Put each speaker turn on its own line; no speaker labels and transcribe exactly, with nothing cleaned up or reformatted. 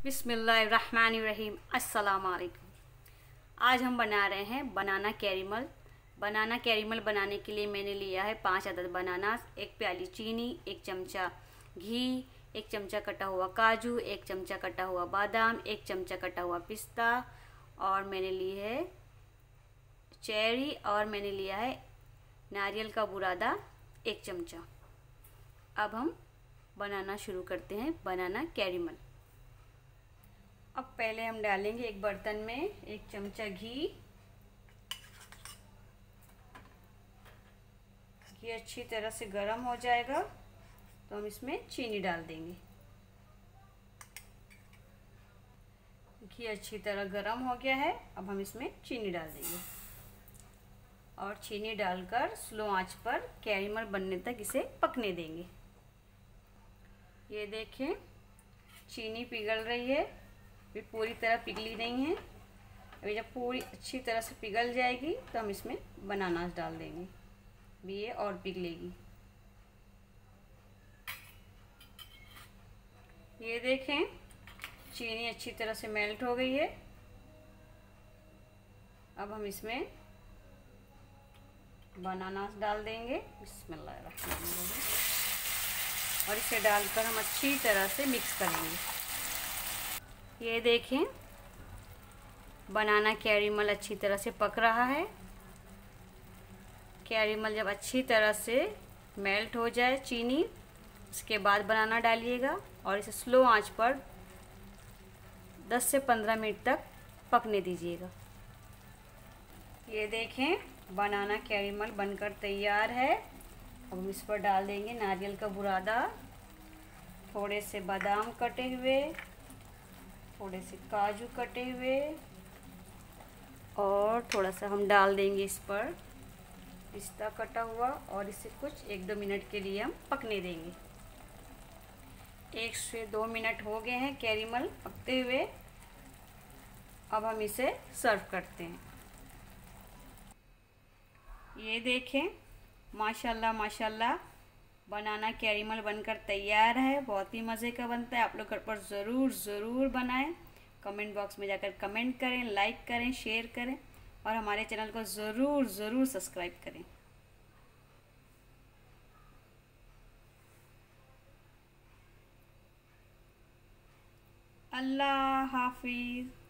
बिस्मिल्लाहिर्रहमानिर्रहीम। अस्सलाम वालेकुम। आज हम बना रहे हैं बनाना कैरेमल। बनाना कैरेमल बनाने के लिए मैंने लिया है पाँच अदद बनाना, एक प्याली चीनी, एक चमचा घी, एक चमचा कटा हुआ काजू, एक चमचा कटा हुआ बादाम, एक चमचा कटा हुआ पिस्ता, और मैंने ली है चेरी, और मैंने लिया है नारियल का बुरादा एक चमचा। अब हम बनाना शुरू करते हैं बनाना कैरेमल। अब पहले हम डालेंगे एक बर्तन में एक चमचा घी। घी अच्छी तरह से गर्म हो जाएगा तो हम इसमें चीनी डाल देंगे। घी अच्छी तरह गर्म हो गया है, अब हम इसमें चीनी डाल देंगे और चीनी डालकर स्लो आंच पर कैरेमल बनने तक इसे पकने देंगे। ये देखें, चीनी पिघल रही है, अभी पूरी तरह पिघली नहीं है। अभी जब पूरी अच्छी तरह से पिघल जाएगी तो हम इसमें बनाना डाल देंगे, भी ये और पिघलेगी। ये देखें, चीनी अच्छी तरह से मेल्ट हो गई है। अब हम इसमें बनाना डाल देंगे, बिस्मिल्लाहिर्रहमानिर्रहीम, और इसे डालकर हम अच्छी तरह से मिक्स करेंगे। ये देखें, बनाना कैरेमल अच्छी तरह से पक रहा है। कैरेमल जब अच्छी तरह से मेल्ट हो जाए चीनी, उसके बाद बनाना डालिएगा और इसे स्लो आंच पर दस से पंद्रह मिनट तक पकने दीजिएगा। ये देखें, बनाना कैरेमल बनकर तैयार है। अब हम इस पर डाल देंगे नारियल का बुरादा, थोड़े से बादाम कटे हुए, थोड़े से काजू कटे हुए, और थोड़ा सा हम डाल देंगे इस पर पिस्ता कटा हुआ, और इसे कुछ एक दो मिनट के लिए हम पकने देंगे। एक से दो मिनट हो गए हैं कैरेमल पकते हुए। अब हम इसे सर्व करते हैं। ये देखें, माशाल्लाह माशाल्लाह, बनाना कैरेमल बनकर तैयार है। बहुत ही मज़े का बनता है। आप लोग घर पर ज़रूर ज़रूर बनाएं। कमेंट बॉक्स में जाकर कमेंट करें, लाइक करें, शेयर करें, और हमारे चैनल को ज़रूर ज़रूर सब्सक्राइब करें। अल्लाह हाफिज़।